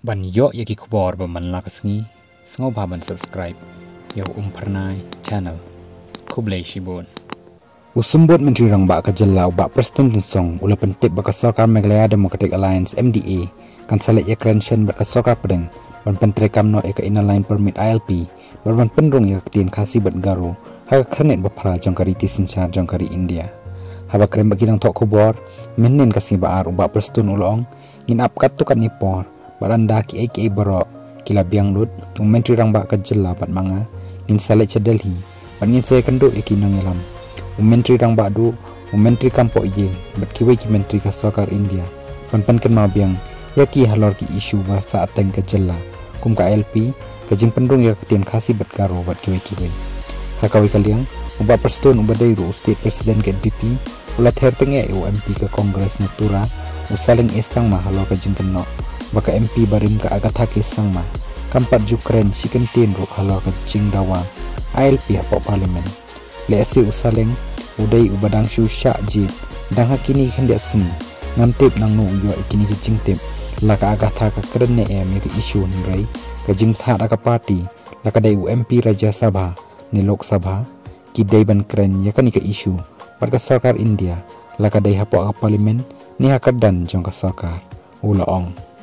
Ban yo yaki kapor baman lakasngi sengo baban subscribe yo pernai channel kublai shibon usumbot menteri rang ba kajelau ba presiden song ula pentip ba sorkar Meghalaya Democratic Alliance MDA kan salek ya Shen ba sorkar pdeng ban pentri kamno eka inaline permit ILP ban pendrung ya ketien Khasi bat garo ha Khyrnit ba Phra jongka sinchar jongka India haba krem bagi nang tok kubor menin kasih ba ar ba presiden ulong ngin ap katukan nipor baranda ki aka baroh kila biang lut menteri rang ba kajela bat manga nin salek cha Delhi ban ngin saya kendo iki nangelam menteri rang ba du menteri kampo ye bat kiwai ki menteri ka sorkar India ban pynkynmaw biang yaki halor ki isu ba saat teng kajela kum ka ILP kajing pendung ya ketien Khasi bat garo bat kiwai hakawi kaliang uba presiden uba dairu state president ke NPP ulat her tenge UMP ke kongres natura usaling esang ma halor ka jingtip baka MP barim ka agat hakis sang ma kampat Ukraine sikentin ro halor ka jingdawa ILP hapo parlimen le ase usaleng udai ubadang shu sha jit dang hakini khendia seni ngantip nang no yo ikini ki jingtip laka agat ha ka krenne em ki isu nrai ka jingtha da ka party laka dai UMP Raja Sabha ni Lok Sabha ki dai ban kren yakani ka isu warga sorkar India laka dai hapo ka parlimen ni hakadan jongka sorkar ula ong